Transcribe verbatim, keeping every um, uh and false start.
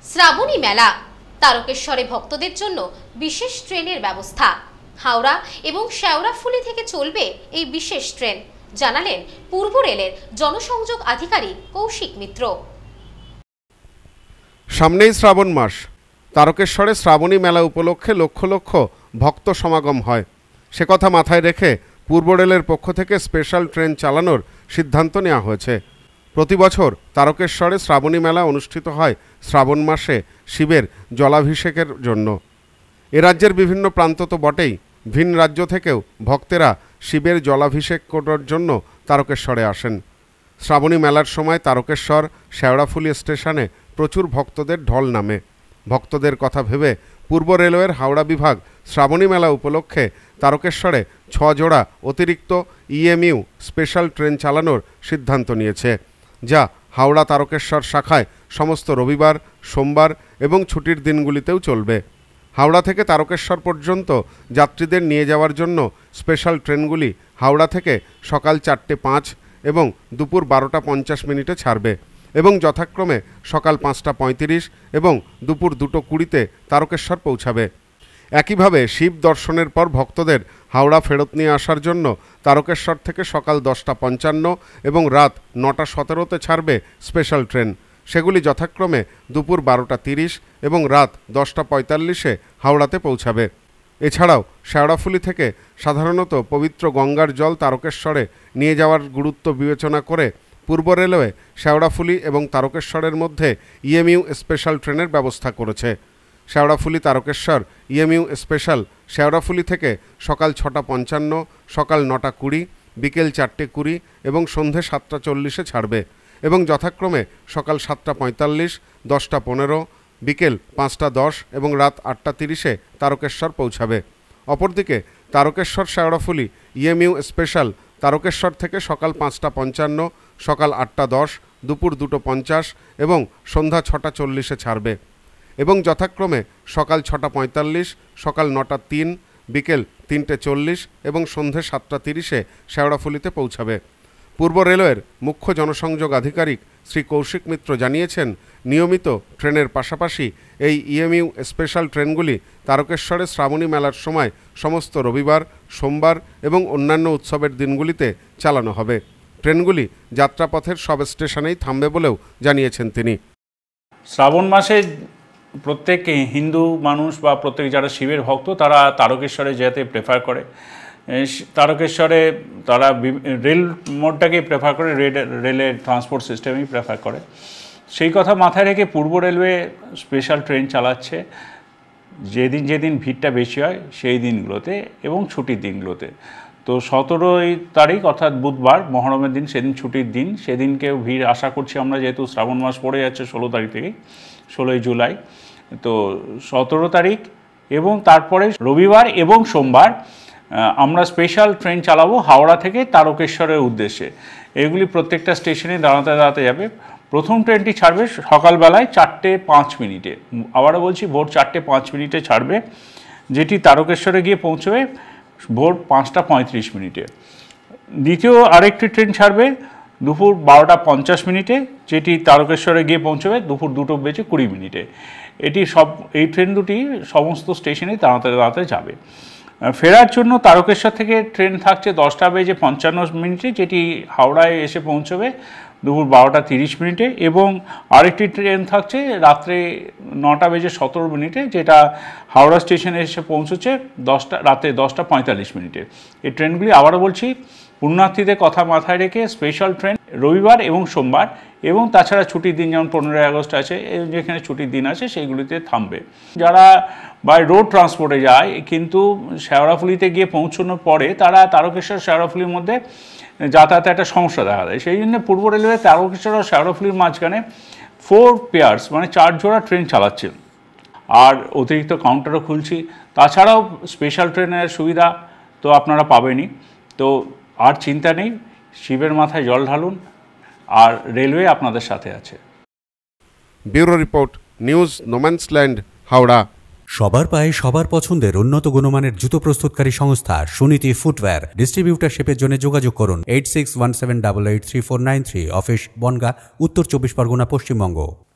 শ্রাবণী মেলা, তারকেশ্বরে ভক্তদের জন্য বিশেষ ট্রেনের ব্যবস্থা। হাওড়া এবং শেওড়াফুলি থেকে চলবে এই বিশেষ ট্রেন, জানালেন পূর্ব রেলের জনসংযোগ আধিকারিক কৌশিক মিত্র। সামনেই শ্রাবণ মাস, তারকেশ্বরে শ্রাবণী মেলা উপলক্ষে লক্ষ লক্ষ ভক্ত সমাগম হয়। সে কথা মাথায় রেখে পূর্ব রেলের পক্ষ থেকে স্পেশাল ট্রেন চালানোর সিদ্ধান্ত নেওয়া হয়েছে। প্রতি বছর তারকেশ্বরে শ্রাবণী মেলা অনুষ্ঠিত হয় শ্রাবণ মাসে শিবের জলাভিষেকের জন্য। এ রাজ্যের বিভিন্ন প্রান্ত তো বটেই, ভিন রাজ্য থেকেও ভক্তেরা শিবের জলাভিষেক করার জন্য তারকেশ্বরে আসেন। শ্রাবণী মেলার সময় তারকেশ্বর শেওড়াফুলি স্টেশনে প্রচুর ভক্তদের ঢল নামে। ভক্তদের কথা ভেবে পূর্ব রেলওয়ের হাওড়া বিভাগ শ্রাবণী মেলা উপলক্ষে তারকেশ্বরে ছ জোড়া অতিরিক্ত ইএমইউ স্পেশাল ট্রেন চালানোর সিদ্ধান্ত নিয়েছে, যা হাওড়া তারকেশ্বর শাখায় সমস্ত রবিবার, সোমবার এবং ছুটির দিনগুলিতেও চলবে। হাওড়া থেকে তারকেশ্বর পর্যন্ত যাত্রীদের নিয়ে যাওয়ার জন্য স্পেশাল ট্রেনগুলি হাওড়া থেকে সকাল চারটে পাঁচ এবং দুপুর বারোটা পঞ্চাশ মিনিটে ছাড়বে এবং যথাক্রমে সকাল পাঁচটা পঁয়ত্রিশ এবং দুপুর দুটো কুড়িতে তারকেশ্বর পৌঁছাবে। একইভাবে শিব দর্শনের পর ভক্তদের হাওড়া ফেরত নিয়ে আসার জন্য তারকেশ্বর থেকে সকাল দশটা পঞ্চান্ন এবং রাত নটা সতেরোতে ছাড়বে স্পেশাল ট্রেন। সেগুলি যথাক্রমে দুপুর বারোটা তিরিশ এবং রাত দশটা পঁয়তাল্লিশে হাওড়াতে পৌঁছাবে। এছাড়াও শেওড়াফুলি থেকে সাধারণত পবিত্র গঙ্গার জল তারকেশ্বরে নিয়ে যাওয়ার গুরুত্ব বিবেচনা করে পূর্ব রেলওয়ে শেওড়াফুলি এবং তারকেশ্বরের মধ্যে ইএমইউ স্পেশাল ট্রেনের ব্যবস্থা করেছে। শেওড়াফুলি তারকেশ্বর ইএমইউ স্পেশাল শেওড়াফুলি থেকে সকাল ছটা পঞ্চান্ন, সকাল নটা কুড়ি, বিকেল চারটে কুড়ি এবং সন্ধে সাতটা চল্লিশে ছাড়বে এবং যথাক্রমে সকাল সাতটা পঁয়তাল্লিশ, দশটা পনেরো, বিকেল পাঁচটা দশ এবং রাত আটটা তিরিশে তারকেশ্বর পৌঁছাবে। অপরদিকে তারকেশ্বর শেওড়াফুলি ইএমইউ স্পেশাল তারকেশ্বর থেকে সকাল পাঁচটা পঞ্চান্ন, সকাল আটটা দশ, দুপুর দুটো পঞ্চাশ এবং সন্ধ্যা ছটা চল্লিশে ছাড়বে এবং যথাক্রমে সকাল ছটা পঁয়তাল্লিশ, সকাল নটা তিন, বিকেল তিনটে চল্লিশ এবং সন্ধে সাতটা তিরিশে শেওড়াফুলিতে পৌঁছাবে। পূর্ব রেলওয়ের মুখ্য জনসংযোগ আধিকারিক শ্রী কৌশিক মিত্র জানিয়েছেন, নিয়মিত ট্রেনের পাশাপাশি এই ইএমইউ স্পেশাল ট্রেনগুলি তারকেশ্বরে শ্রাবণী মেলার সময় সমস্ত রবিবার, সোমবার এবং অন্যান্য উৎসবের দিনগুলিতে চালানো হবে। ট্রেনগুলি যাত্রাপথের সব স্টেশনেই থামবে বলেও জানিয়েছেন তিনি। শ্রাবণ মাসে প্রত্যেক হিন্দু মানুষ বা প্রত্যেক যারা শিবের ভক্ত তারা তারকেশ্বরে যেতে প্রেফার করে। তারকেশ্বরে তারা রেল মোডটাকেই প্রেফার করে, রেল রেলের ট্রান্সপোর্ট সিস্টেমেই প্রেফার করে। সেই কথা মাথায় রেখে পূর্ব রেলওয়ে স্পেশাল ট্রেন চালাচ্ছে যেদিন যেদিন ভিড়টা বেশি হয় সেই দিনগুলোতে এবং ছুটির দিনগুলোতে। তো সতেরোই তারিখ অর্থাৎ বুধবার মহরমের দিন, সেদিন ছুটির দিন, সেদিনকেও ভিড় আশা করছি আমরা, যেহেতু শ্রাবণ মাস পড়ে যাচ্ছে ষোলো তারিখ থেকে, ষোলোই জুলাই। তো সতেরো তারিখ এবং তারপরে রবিবার এবং সোমবার আমরা স্পেশাল ট্রেন চালাবো হাওড়া থেকে তারকেশ্বরের উদ্দেশ্যে। এগুলি প্রত্যেকটা স্টেশনে দাঁড়াতে দাঁড়াতে যাবে। প্রথম ট্রেনটি ছাড়বে সকালবেলায় চারটে পাঁচ মিনিটে, আবারও বলছি ভোর চারটে পাঁচ মিনিটে ছাড়বে, যেটি তারকেশ্বরে গিয়ে পৌঁছবে ভোর পাঁচটা পঁয়ত্রিশ মিনিটে। দ্বিতীয় আরেকটি ট্রেন ছাড়বে দুপুর বারোটা পঞ্চাশ মিনিটে, যেটি তারকেশ্বরে গিয়ে পৌঁছবে দুপুর দুটো বেজে কুড়ি মিনিটে। এটি সব এই ট্রেন দুটি সমস্ত স্টেশনে দাঁড়াতে দাঁড়াতে যাবে। ফেরার জন্য তারকেশ্বর থেকে ট্রেন থাকছে দশটা বেজে পঞ্চান্ন মিনিটে, যেটি হাওড়ায় এসে পৌঁছবে দুপুর বারোটা তিরিশ মিনিটে এবং আরেকটি ট্রেন থাকছে রাত্রে নটা বেজে সতেরো মিনিটে, যেটা হাওড়া স্টেশনে এসে পৌঁছচ্ছে দশটা রাতে দশটা পঁয়তাল্লিশ মিনিটে। এই ট্রেনগুলি আবারও বলছি পুণ্যার্থীদের কথা মাথায় রেখে স্পেশাল ট্রেন রবিবার এবং সোমবার এবং তাছাড়া ছুটির দিন যেমন পনেরোই আগস্ট আছে, যেখানে ছুটির দিন আছে সেইগুলিতে থামবে। যারা বাই রোড ট্রান্সপোর্টে যায় কিন্তু শেওড়াফুলিতে গিয়ে পৌঁছানোর পরে তারা তারকেশ্বর শেওড়াফুলির মধ্যে যাতায়াতে একটা সমস্যা দেখা দেয়, সেই জন্য পূর্ব রেলওয়ে তারকেশ্বর ও শেওড়াফুলির মাঝখানে ফোর পেয়ার্স মানে চার জোড়া ট্রেন চালাচ্ছে আর অতিরিক্ত কাউন্টারও খুলছি। তাছাড়াও স্পেশাল ট্রেনের সুবিধা তো আপনারা পাবেনই। তো আর চিন্তা নেই, শিবের মাথায় জল ঢালুন, আর রেলওয়ে আপনাদের সাথে আছে। Bureau report, news no man's land, Howrah. সবার পায়ে সবার পছন্দের উন্নত গুণমানের জুতো প্রস্তুতকারী সংস্থা সুনীতি ফুটওয়্যার ডিস্ট্রিবিউটারশিপের জন্য যোগাযোগ করুন eight six one seven double eight three four nine three, office Bongaon, Uttar Chobbish Pargana, Paschimbanga.